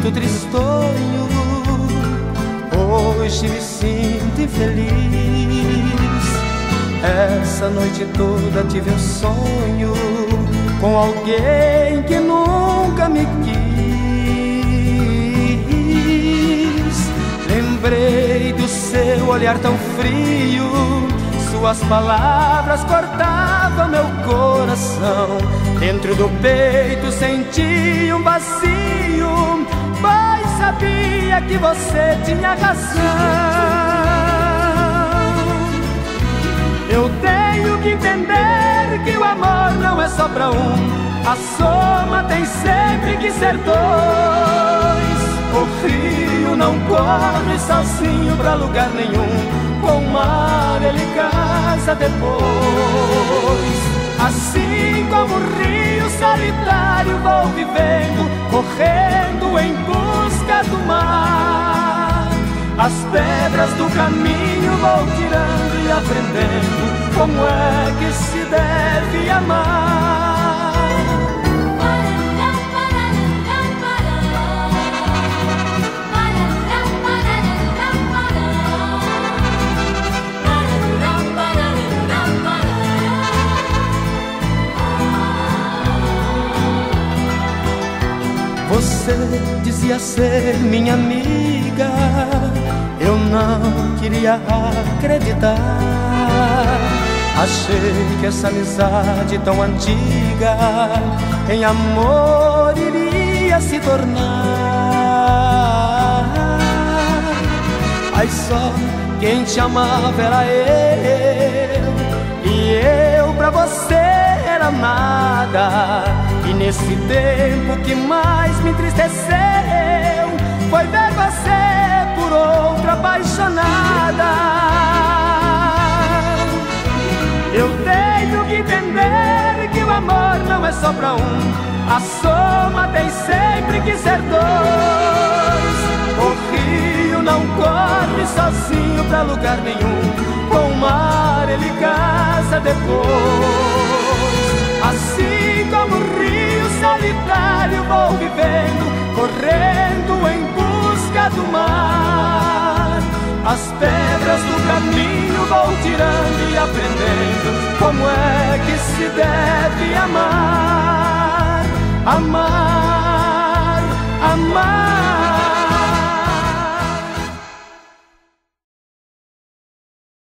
sinto tristonho, hoje me sinto infeliz. Essa noite toda tive um sonho com alguém que nunca me quis. Lembrei do seu olhar tão frio, suas palavras cortavam meu coração. Dentro do peito senti um vazio, pois sabia que você tinha razão. Eu tenho que entender que o amor não é só pra um, a soma tem sempre que ser dois. O rio não corre sozinho pra lugar nenhum, com o mar ele casa depois. Assim como o rio solitário vou vivendo, correndo em busca do mar. As pedras do caminho vou tirando e aprendendo como é que se deve amar. Você dizia ser minha amiga, eu não queria acreditar. Achei que essa amizade tão antiga em amor iria se tornar. Mas só quem te amava era eu, e eu pra você era nada. E nesse tempo que mais me entristeceu foi ver você por outra apaixonada. Eu tenho que entender que o amor não é só pra um, a soma tem sempre que ser dois. O rio não corre sozinho pra lugar nenhum, com o mar ele casa depois. Assim como o rio solitário vou vivendo, correndo em busca do mar. As pedras do caminho vou tirando e aprendendo como é que se deve amar. Amar.